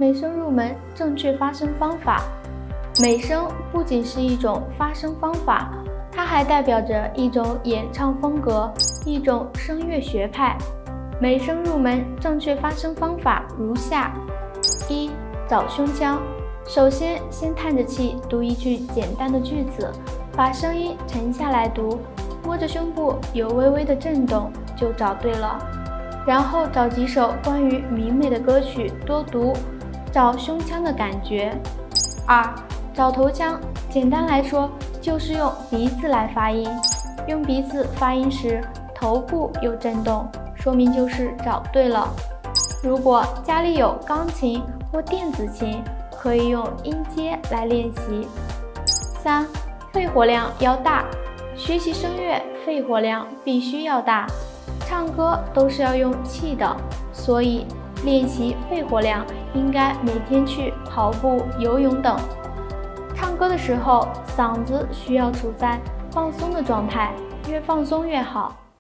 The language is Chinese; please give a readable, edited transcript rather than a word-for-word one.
美声入门正确发声方法。美声不仅是一种发声方法，它还代表着一种演唱风格，一种声乐学派。美声入门正确发声方法如下：一、找胸腔。首先叹着气读一句简单的句子，把声音沉下来读，摸着胸部有微微的震动就找对了。然后找几首关于明媚的歌曲多读，找胸腔的感觉。二、找头腔，简单来说就是用鼻子来发音，用鼻子发音时头部有震动，说明就是找对了。如果家里有钢琴或电子琴，可以用音阶来练习。三、肺活量要大，学习声乐肺活量必须要大，唱歌都是要用气的，所以练习肺活量应该每天去跑步、游泳等。唱歌的时候，嗓子需要处在放松的状态，越放松越好。